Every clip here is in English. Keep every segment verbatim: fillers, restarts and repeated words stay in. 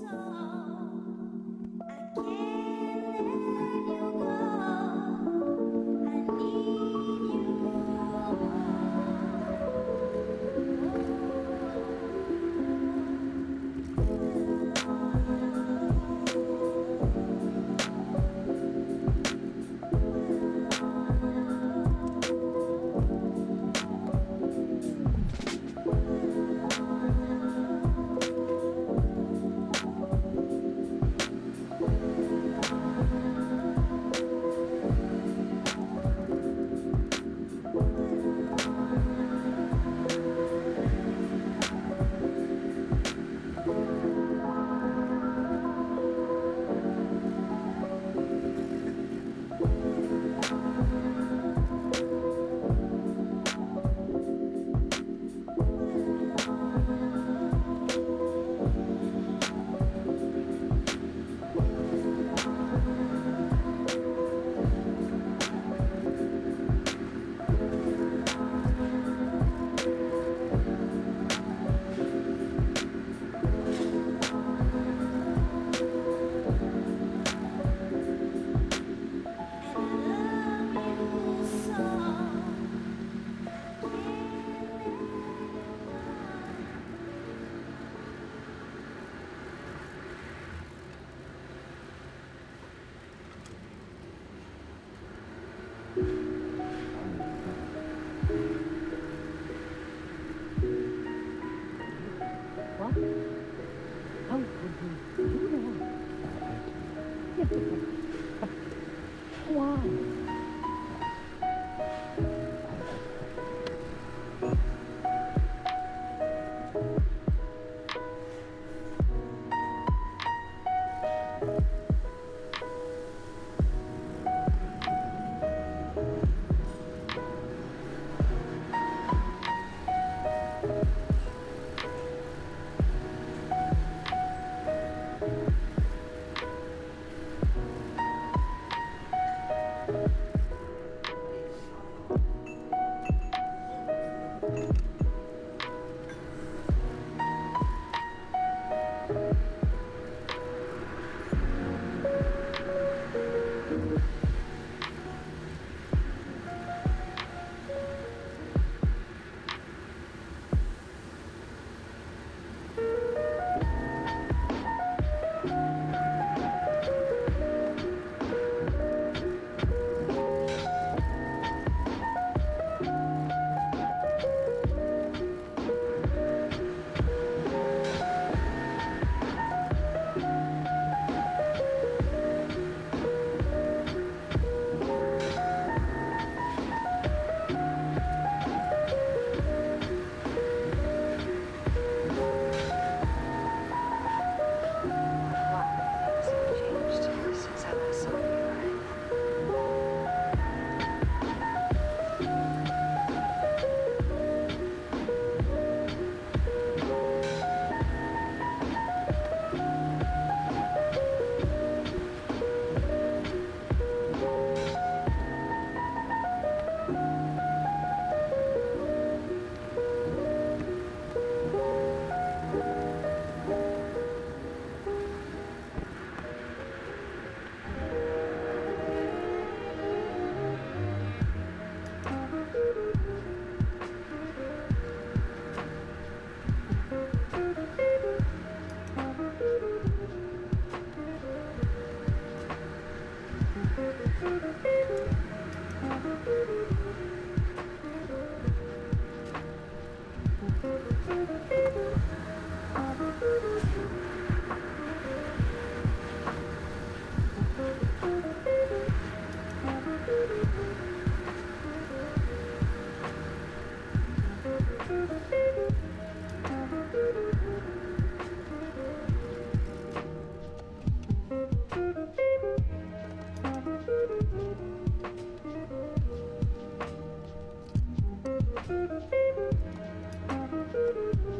Thank you.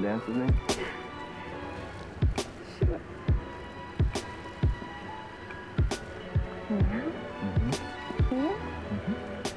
dance with me? Sure. Now? Mm-hmm. Here? Mm-hmm.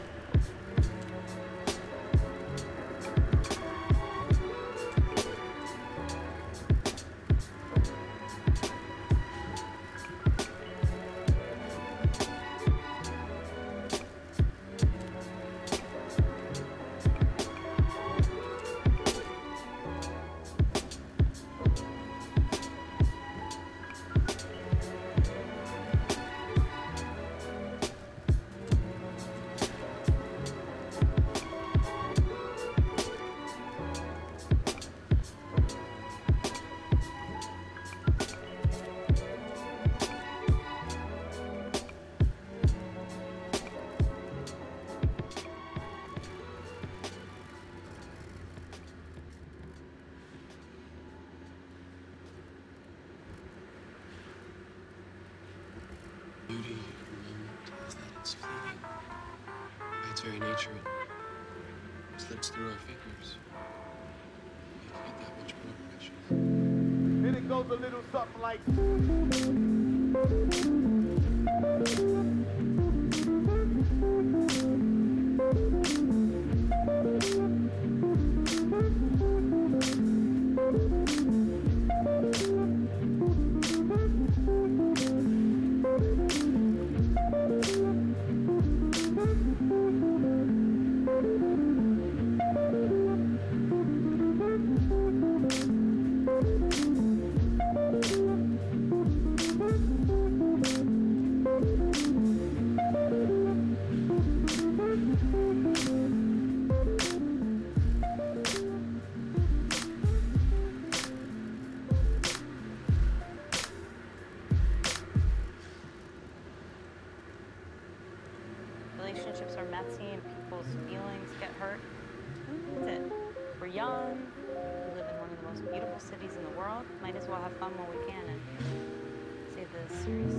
Beauty of the moment is that it's fleeting. By its very nature, it slips through our fingers, making it that much more precious. And it goes a little something like... Relationships are messy and people's feelings get hurt. Who needs it? We're young, we live in one of the most beautiful cities in the world. Might as well have fun while we can and save this series.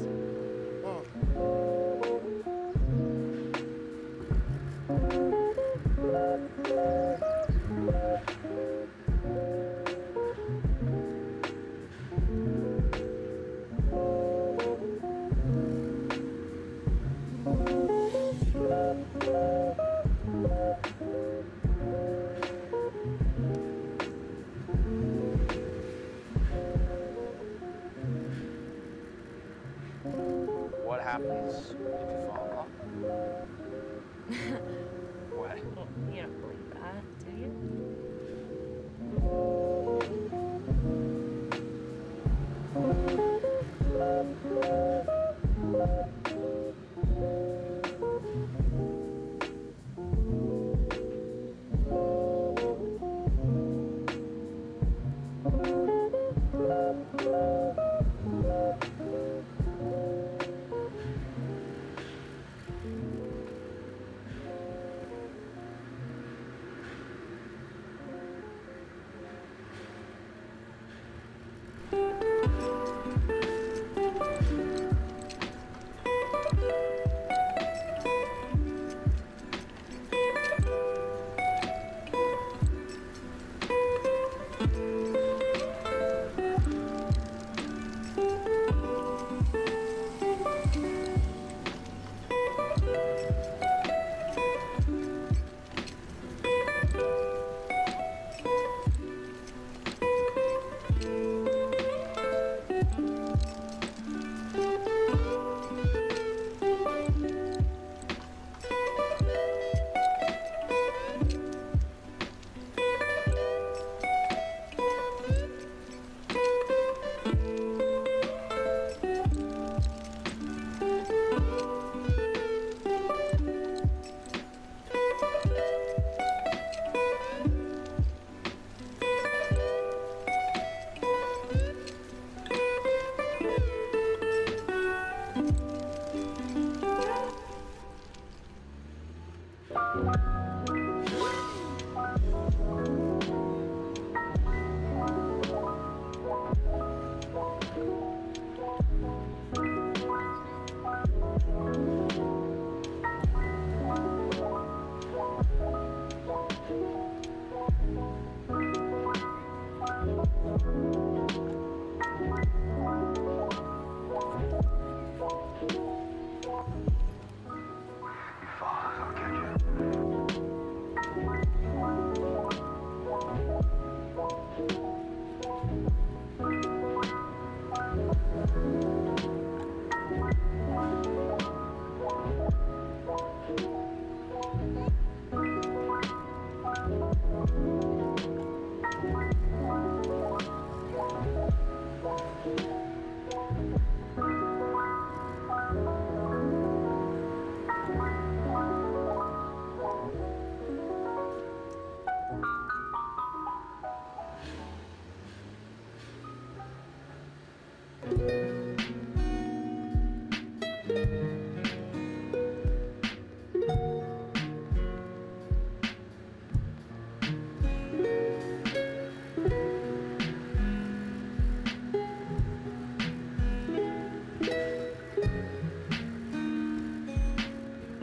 What happens if you fall in love? What? Well, you don't believe that, do you?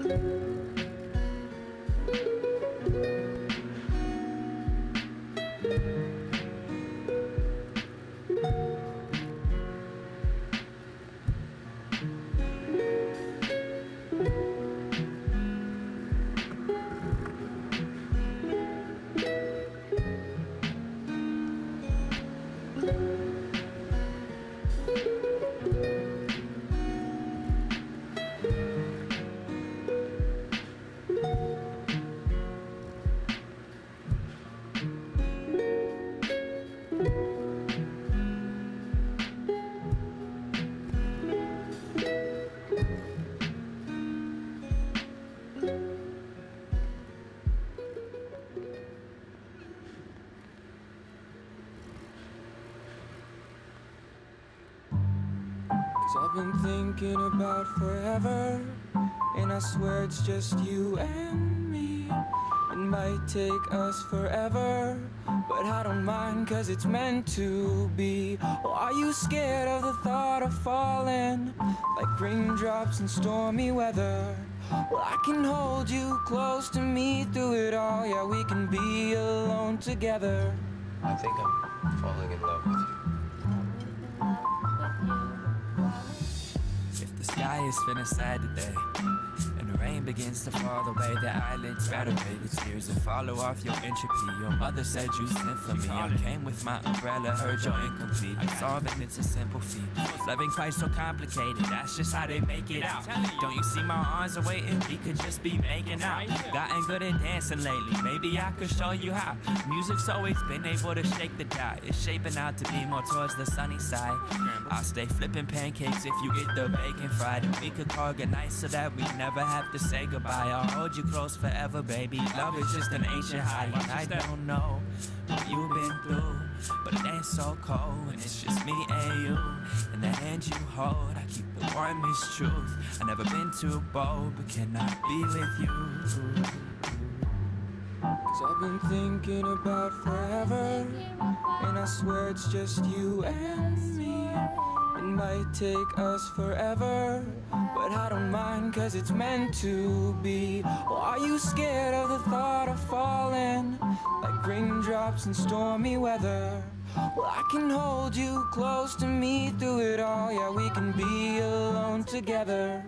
I've been thinking about forever, and I swear it's just you and me. It might take us forever, but I don't mind, cause it's meant to be. Or are you scared of the thought of falling like raindrops in stormy weather? Well, I can hold you close to me through it all. Yeah, we can be alone together. I think I'm falling in love with you. The sky is finna sad today, and the rain begins to fall the way the eyelids battle baby tears and follow off your entropy. Your mother said you sent for me. I came with my umbrella, heard you're incomplete. Solving it's a simple feat. Loving quite so complicated, that's just how they make it out. Don't you see my arms are waiting? We could just be making out. Gotten good at dancing lately, maybe I could show you how. Music's always been able to shake the die. It's shaping out to be more towards the sunny side. I'll stay flipping pancakes if you get the bacon fried, and we could call goodnight so that we never have to say goodbye. I'll hold you close forever, baby. Love is just an ancient high, and I don't know what you've been through, but it ain't so cold when it's just me and you. In the hand you hold, I keep the warmest truth. I've never been too bold, but can I be with you? Cause I've been thinking about forever, and I swear it's just you and me. It might take us forever, but I don't mind, cause it's meant to be. Or are you scared of the thought of falling like raindrops in stormy weather? Well, I can hold you close to me through it all. Yeah, we can be alone together.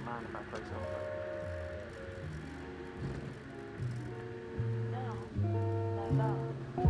mind if I play something? No, not at all.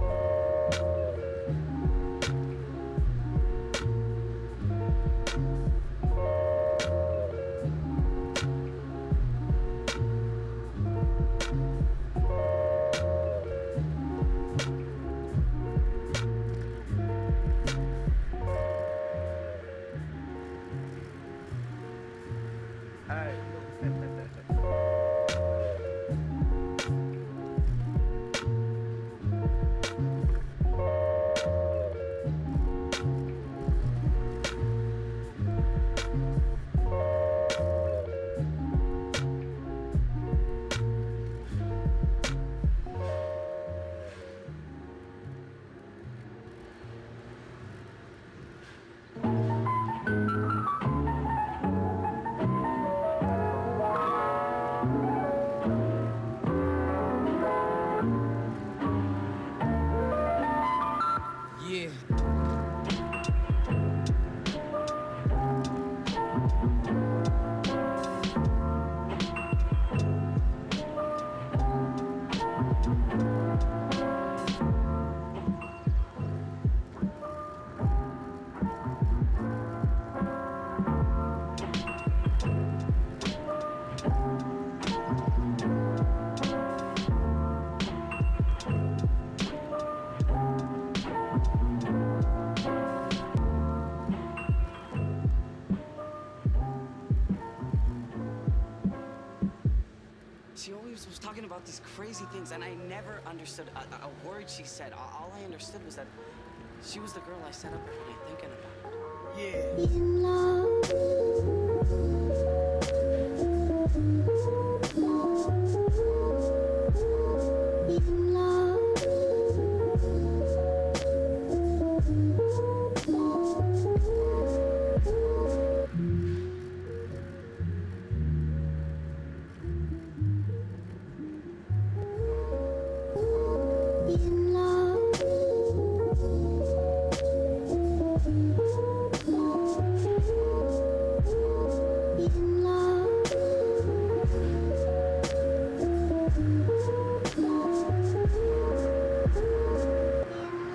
She always was talking about these crazy things, and I never understood a, a word she said. All I understood was that she was the girl I sat up every night thinking about. Yeah. In love. In love. In love. In love. In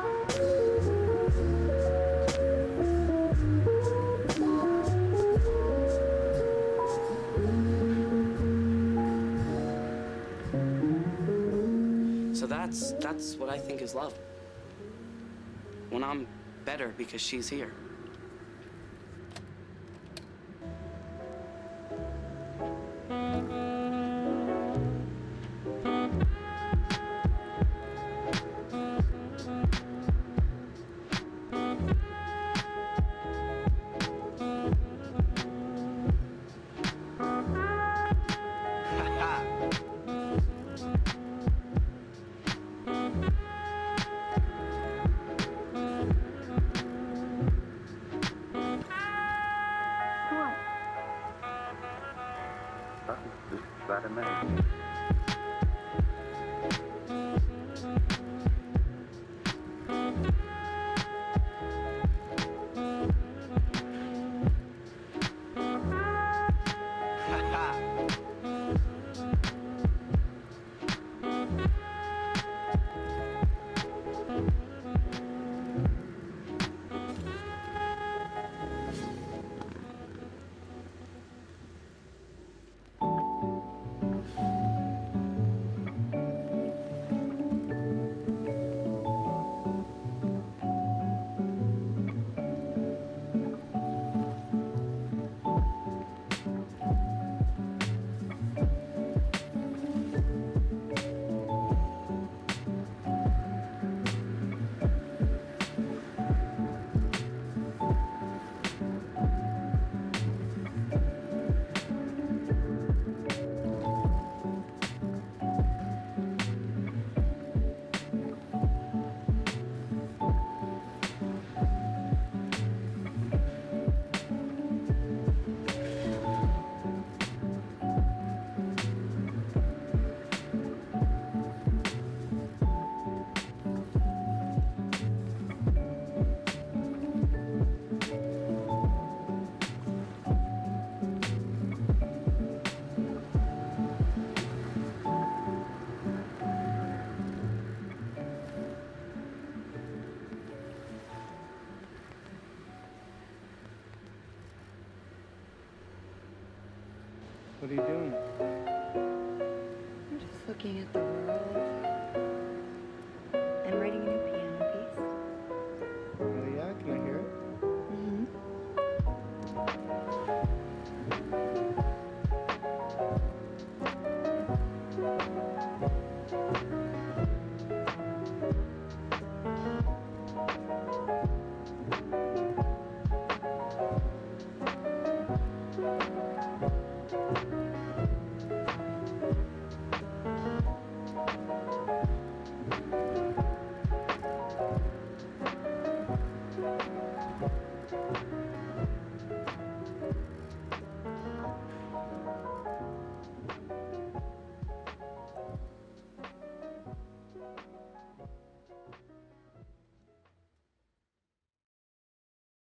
So that's that's what I think is love. When I'm better because she's here. Just about a minute. What are you doing? I'm just looking at the world.